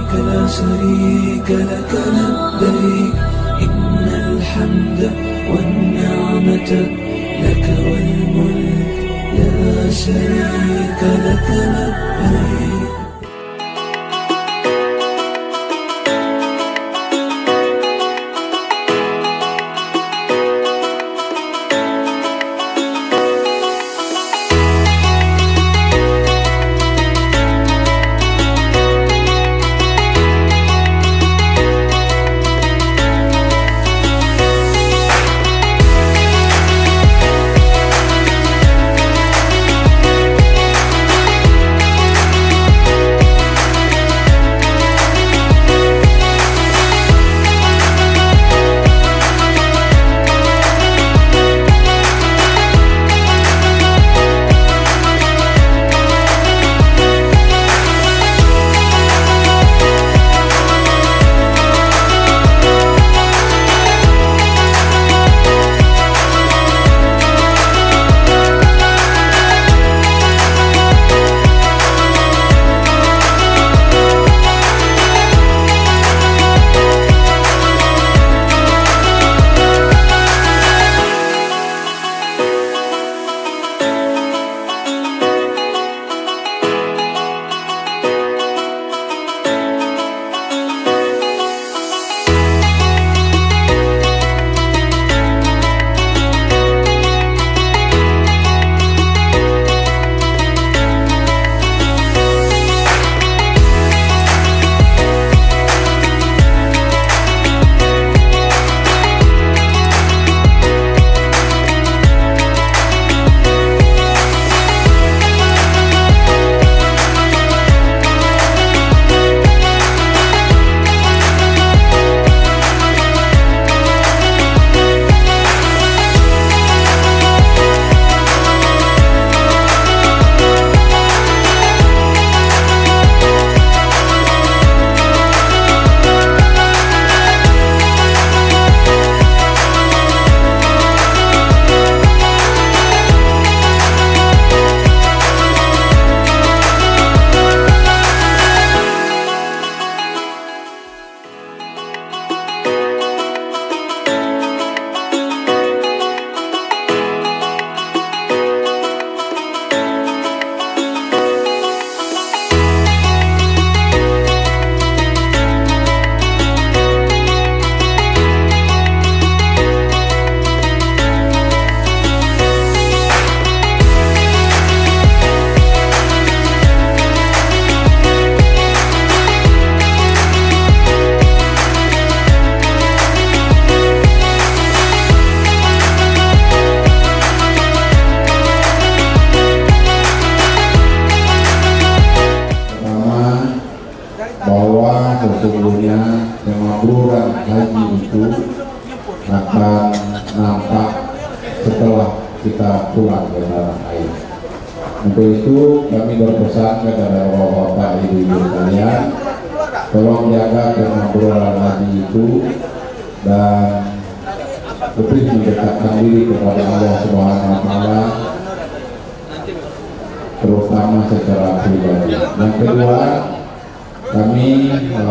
لا شريك لك لبيك إن الحمد والنعمة لك والملك لا شريك لك لبيك. Bahwa sesungguhnya kemakmuran haji itu akan nampak setelah kita pulang ke tanah air. Untuk itu kami berpesan kepada bapak-bapak ibu-ibu sekalian, tolong jaga kemakmuran haji itu dan lebih mendekatkan diri kepada Allah Subhanahu wa Ta'ala, terutama secara pribadi. Yang kedua, kami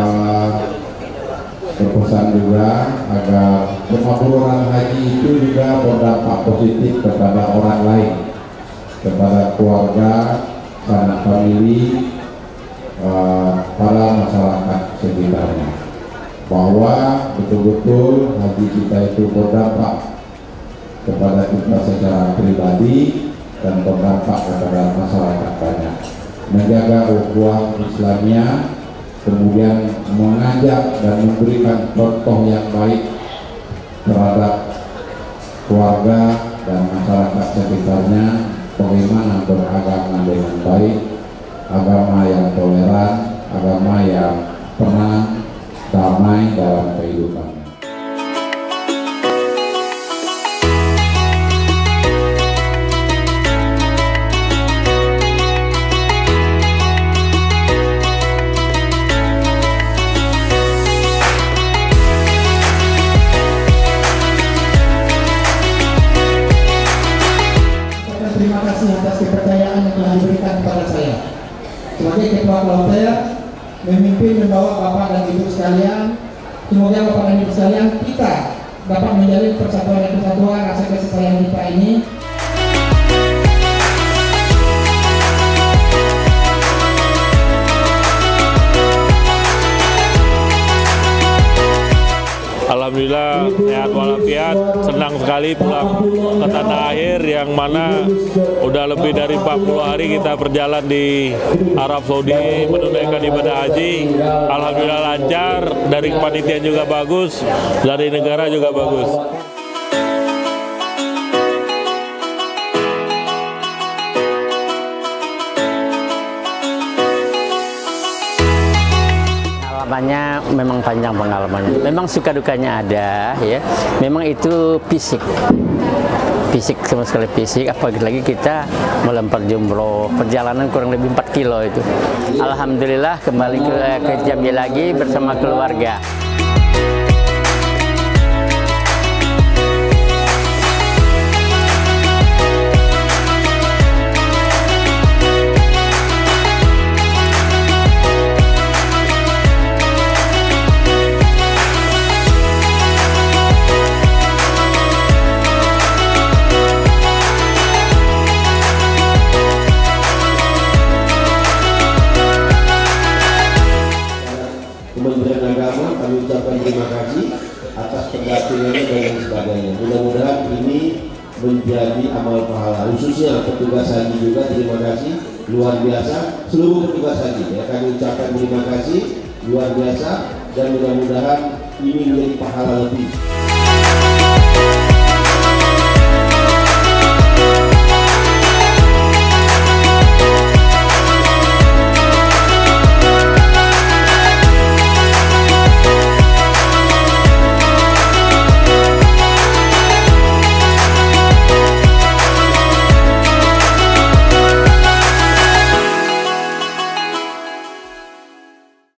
berpesan juga agar kemakmuran haji itu juga berdampak positif kepada orang lain, kepada keluarga, sanak famili, para masyarakat sekitarnya, bahwa betul-betul haji kita itu berdampak kepada kita secara pribadi dan berdampak kepada masyarakat banyak, menjaga ukhuwah Islamiyah, kemudian mengajak dan memberikan contoh yang baik terhadap keluarga dan masyarakat sekitarnya, bagaimana beragama dengan baik, agama yang toleran, agama yang tenang, damai dalam kehidupan. Terima kasih atas kepercayaan yang telah diberikan kepada saya sebagai Ketua Kelompok memimpin membawa Bapak dan Ibu sekalian. Semoga Bapak dan Ibu sekalian kita dapat menjalin persatuan dan kesatuan, rasa kasih sayang kita ini. Alhamdulillah sehat walafiat, senang sekali pulang ke tanah air yang mana udah lebih dari 40 hari kita berjalan di Arab Saudi menunaikan ibadah haji. Alhamdulillah lancar, dari panitia juga bagus, dari negara juga bagus. Pengalamannya memang panjang pengalamannya. Memang suka dukanya ada, ya. Memang itu fisik sama sekali fisik. Apalagi kita melempar jumroh, perjalanan kurang lebih 4 kilo itu. Alhamdulillah kembali ke Jambi lagi bersama keluarga. Kementerian Agama kami ucapkan terima kasih atas pendampingannya dan lain sebagainya. Mudah-mudahan ini menjadi amal pahala, khususnya petugas haji juga terima kasih luar biasa, seluruh petugas haji ya, kami ucapkan terima kasih luar biasa dan mudah-mudahan ini menjadi pahala lebih.